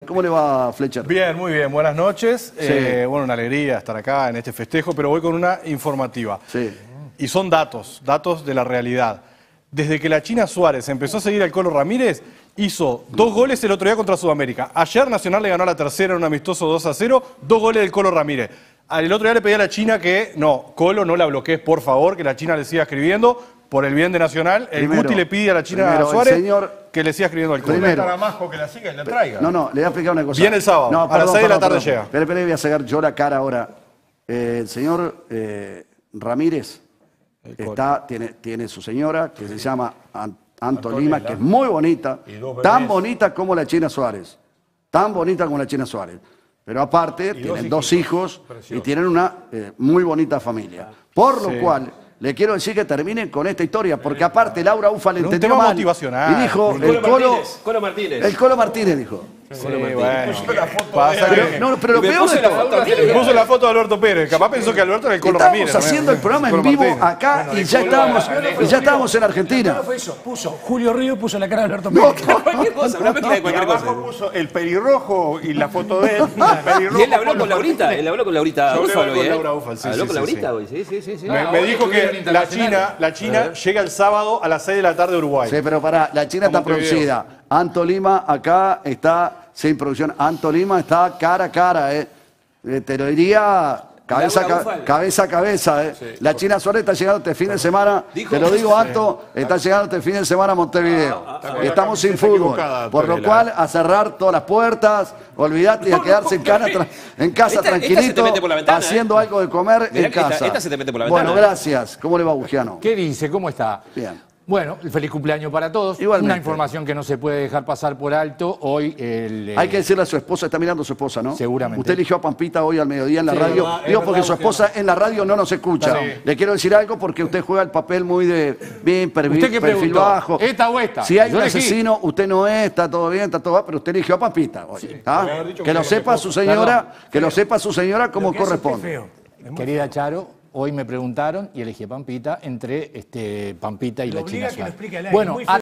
¿Cómo le va, Fletcher? Bien, muy bien. Buenas noches. Sí. Bueno, una alegría estar acá en este festejo, pero voy con una informativa. Sí. Y son datos de la realidad. Desde que la China Suárez empezó a seguir al Colo Ramírez, hizo 2 goles el otro día contra Sudamérica. Ayer Nacional le ganó a la Tercera en un amistoso 2-0, 2 goles del Colo Ramírez. El otro día le pedí a la China que, no, Colo, no la bloquees, por favor, que la China le siga escribiendo, por el bien de Nacional. El Guti le pide a la China Suárez que le siga escribiendo al Colo. Primero, para Majo que la siga y la traiga. No, le voy a explicar una cosa. Viene el sábado, no, a las 6 de la tarde llega. Espera, voy a sacar yo la cara ahora. El señor Ramírez tiene su señora, que se llama Anto Lima, que es muy bonita, tan bonita como la China Suárez. Tan bonita como la China Suárez. Pero aparte, tienen 2 hijos y tienen una muy bonita familia. Por lo cual, le quiero decir que terminen con esta historia, porque aparte Laura Ufa le entendió mal. Motivacional. Y dijo, el Colo Martínez dijo. Sí, bueno. Pero lo peor de todo, puso la foto de Alberto Pérez. Capaz pensó que Alberto era el Colo Ramírez. estábamos haciendo el programa en vivo acá y ya estábamos en Argentina. No fue eso, puso Julio Río y puso la cara de Alberto Pérez. Cualquier cosa, una mezcla de cualquier cosa. Abajo puso el pelirrojo y la foto de él. Y él habló con Laurita, Laurita Ufal hoy, Laura Ufal, sí. Habló con Laurita hoy, sí. Me dijo que la China llega el sábado a las 6 de la tarde a Uruguay. Sí, pero pará, la China está producida. Anto Lima acá está sin producción. Anto Lima está cara a cara, te lo diría cabeza a cabeza. Sí. La China Suárez está llegando este fin de semana, te lo digo, Anto, está llegando este fin de semana a Montevideo. Estamos sin fútbol, por lo cual a cerrar todas las puertas, olvidate y a quedarse en casa tranquilito, haciendo algo de comer en casa. Esta se te mete por la ventana. Bueno, gracias. ¿Cómo le va, Bugiano? ¿Qué dice? ¿Cómo está? Bien. Bueno, feliz cumpleaños para todos. Igualmente. Una información que no se puede dejar pasar por alto. Hoy hay que decirle a su esposa, está mirando a su esposa, ¿no? Seguramente. Usted eligió a Pampita hoy al mediodía en la radio. Digo, porque su esposa en la radio no nos escucha. Sí. Le quiero decir algo porque usted juega el papel muy de bien, perfil bajo. ¿Esta o esta? Si hay un asesino, usted no es, está todo bien, está todo bien, pero usted eligió a Pampita hoy. Sí. Que lo sepa su señora, como corresponde. Querida Charo, hoy me preguntaron y elegí a Pampita entre Pampita y la China Suárez. Bueno,